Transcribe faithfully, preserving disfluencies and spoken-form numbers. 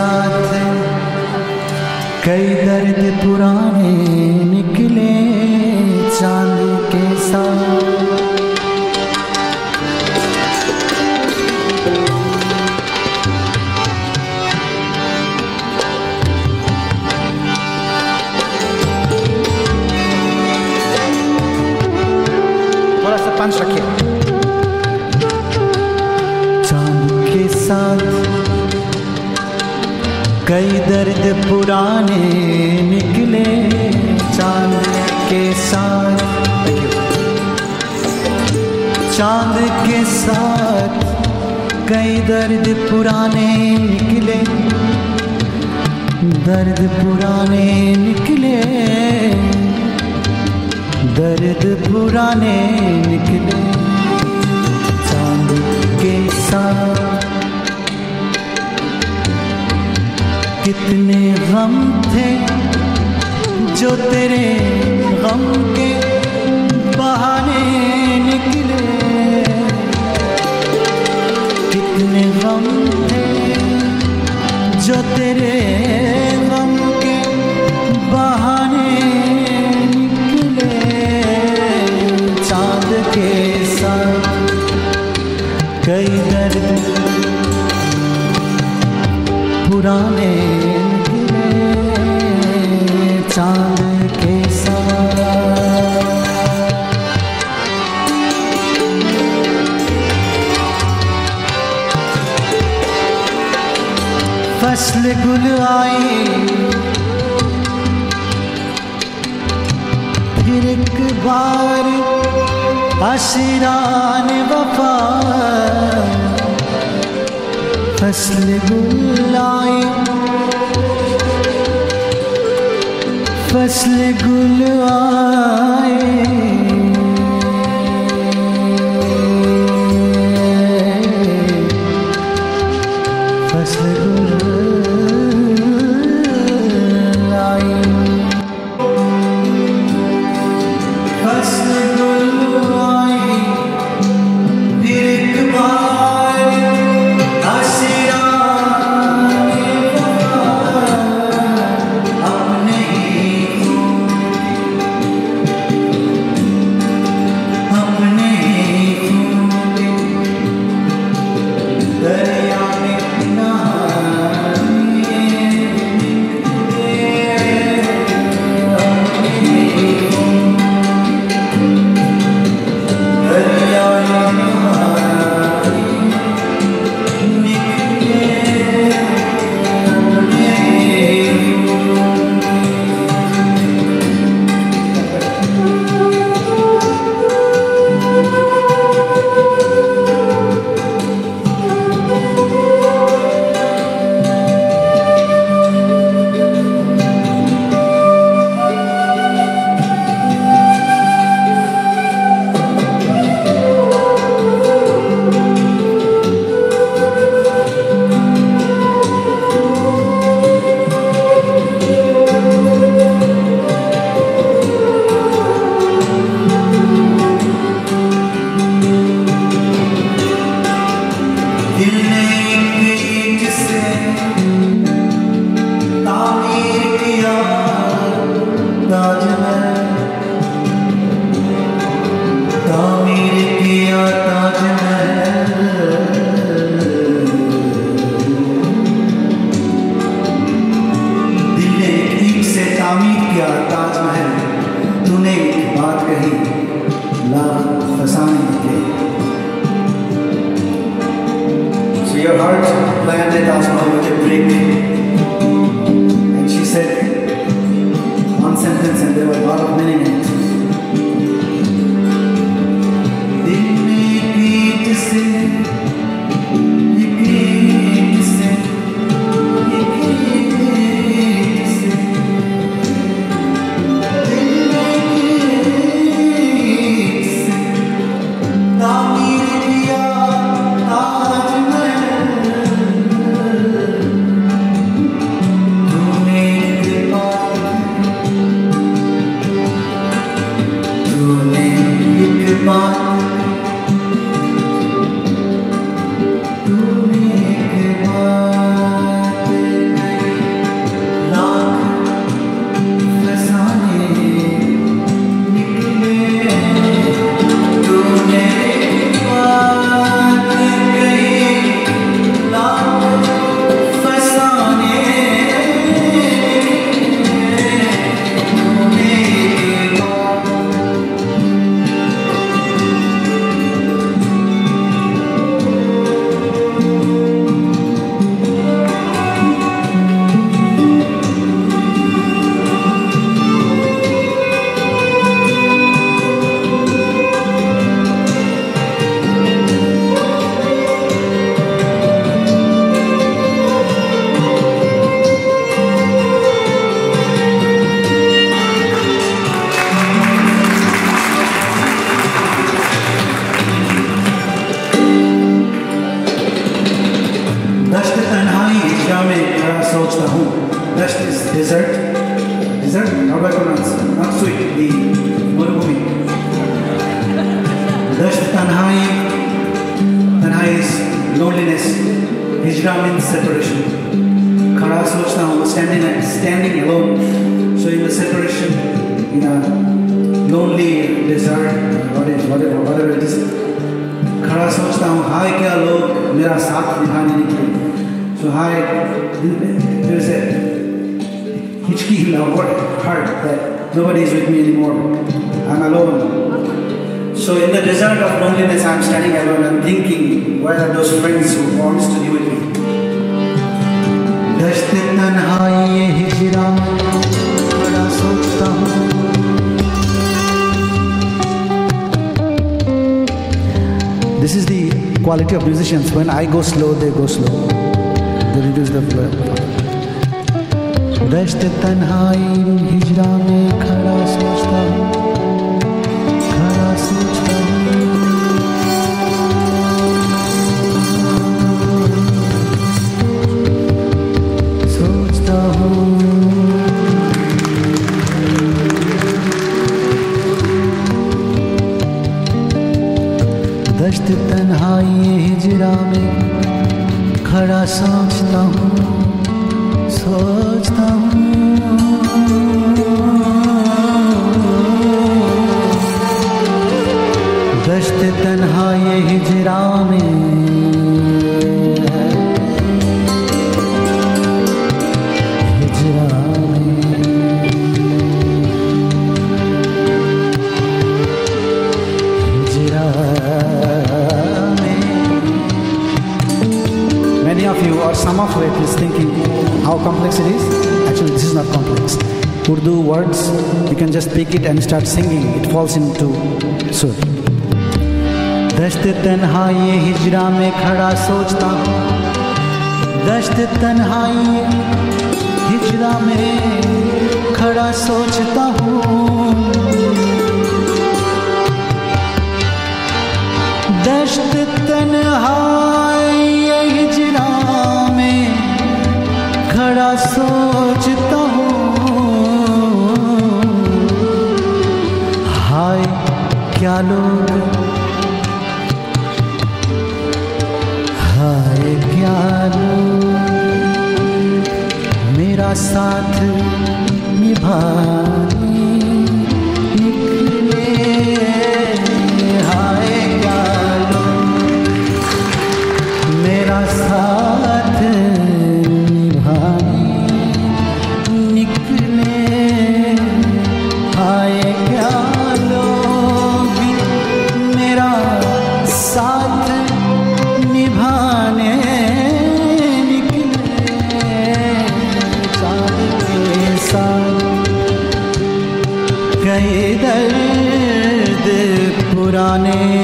साथ कई दर्द पुराने निकले चांद के साथ। थोड़ा सा पंच रखिए। चांद के साथ कई दर्द पुराने निकले चांद के साथ। चांद के साथ कई दर्द पुराने निकले, दर्द पुराने निकले, दर्द पुराने निकले चांद के साथ। कितने गम थे जो तेरे गम के बहाने निकले, कितने गम थे जो तेरे गम के बहाने निकले चांद के साथ। कई दर्द पुराने निकले चांद के साथ। फसल गुल आई फिर एक बार आशिरान वफा। फसल गुल आई फसल गुल आए फसल गुल आई फसल गुल आई फिर एक बार हिजरा में खड़ा सोचता हूँ. Dust is desert. Desert? How do I pronounce? Not sweet. The मरुभूमि. Dust तन्हाई. तन्हाई is loneliness. Hijra means separation. खड़ा सोचता हूँ. Standing standing alone. So in the separation, in a lonely desert, whatever, whatever, whatever it is. खड़ा सोचता हूँ. हाय क्या लोग मेरा साथ निभाने निकले. So hi, there is a hitchkey in our heart that nobody is with me anymore. I'm alone. So in the desert of loneliness, I'm standing alone and thinking, where are those friends who wants to be with me? दश्त तन्हाई ये हिजरा बड़ा सोचता हूँ. This is the quality of musicians. When I go slow, they go slow. They reduce the flow. दश्त तन्हाई हिजरा में खड़ा सोचता हूँ. खड़ा सोचता हूँ. सोचता हूँ. दश्त तन्हाई हिजरा में खड़ा सोचता हूँ. सोचता हूँ. दश्त तन्हाई हिजरा में हिजरा में हिजरा में. Many of you or some of it is thinking how complex it is. Actually, this is not complex. Urdu words, you can just pick it and start singing. It falls into sur. दश्त तन्हाई हिजरा में खड़ा सोचता हूँ. दश्त तन्हाई हिजरा में खड़ा सोचता हूँ. दश्त तन्हाई हिजरा में खड़ा सोचता हूँ. हाय क्या लोग, हाय क्या लोग मेरा साथ निभाने निकले. हाय क्या लोग मेरा साथ निभाने निकले. हाय क्या लोग मेरा साथ निभाने निकले. चाँद के साथ कई दर्द पुराने